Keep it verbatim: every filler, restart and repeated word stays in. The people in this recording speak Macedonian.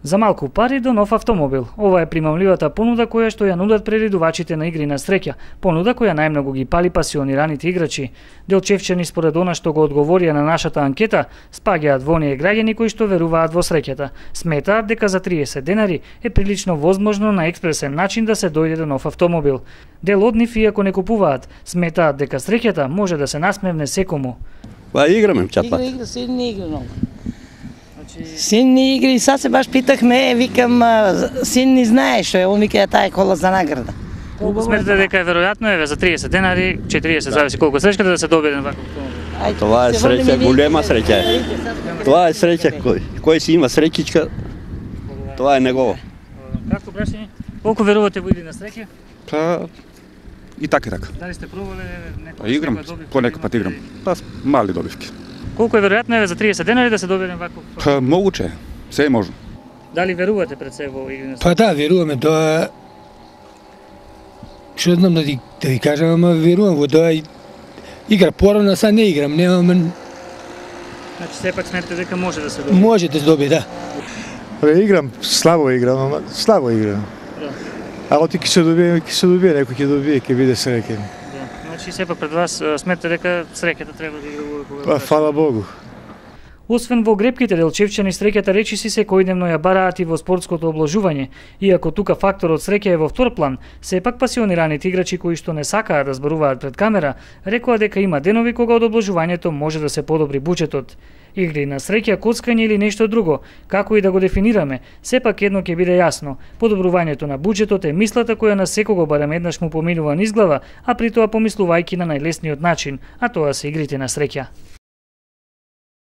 За малку пари до нов автомобил. Ова е примамливата понуда која што ја нудат прередувачите на игри на среќа, понуда која најмногу ги пали пасионираните играчи. Делчевчани според она што го одговорија на нашата анкета, спаѓаат во оние граѓани кои што веруваат во среќата. Сметаат дека за триесет денари е прилично возможно на експресен начин да се дојде до нов автомобил. Дел од нив, иако не купуваат, сметаат дека среќата може да се насмевне секому. Па играме чат-пат. Игра, игра, силни игри много. Силни игри, сега се баш питахме, викам, силни знае што е, он вика таа е кола за награда. Колку сметате дека е веројатно еве за триесет денари, четириесет зависи колку среќата да се добие на ваков автомобил? Тоа е среќа, голема среќа е. Тоа е среќа, кој, кој си има среќичка, тоа е негово. Кратко прашање, колку верувате во игри на среќа? Па и така и така. Дали сте пробале некој? Играм, понекој пат играм. Па мали добивки. Колку е веројатно еве за триесет денари да се добие на ваков? Па могуче, се е можно. Дали верувате пред себе во игри на среќа? Па да, веруваме, тоа што знам да ти да ви кажам, ама верувам во тоа игра порано, са не играм, немам. Значи сепак сметате дека може да се добие? Може да се добие, да. Бе, играм, слабо играм, ама слабо играм. Да. А оти ќе се добие, ќе се добие, некој ќе добие, ќе биде среќен. Да. Значи сепак пред вас сметате дека среќата треба да игрува кога? Па фала Богу. Освен во грепките, делчевчани среќата речиси секојдневно ја бараат и во спортското обложување. Иако тука факторот среќа е во втор план, сепак пасионираните играчи кои што не сакаат да зборуваат пред камера, рекоа дека има денови кога од обложувањето може да се подобри буџетот. Игри на среќа, коцкање или нешто друго, како и да го дефинираме, сепак едно ќе биде јасно. Подобрувањето на буџетот е мислата која на секого барем еднаш му поминува низ глава, а при тоа помислувајќи на најлесниот начин, а тоа се игрите на среќа.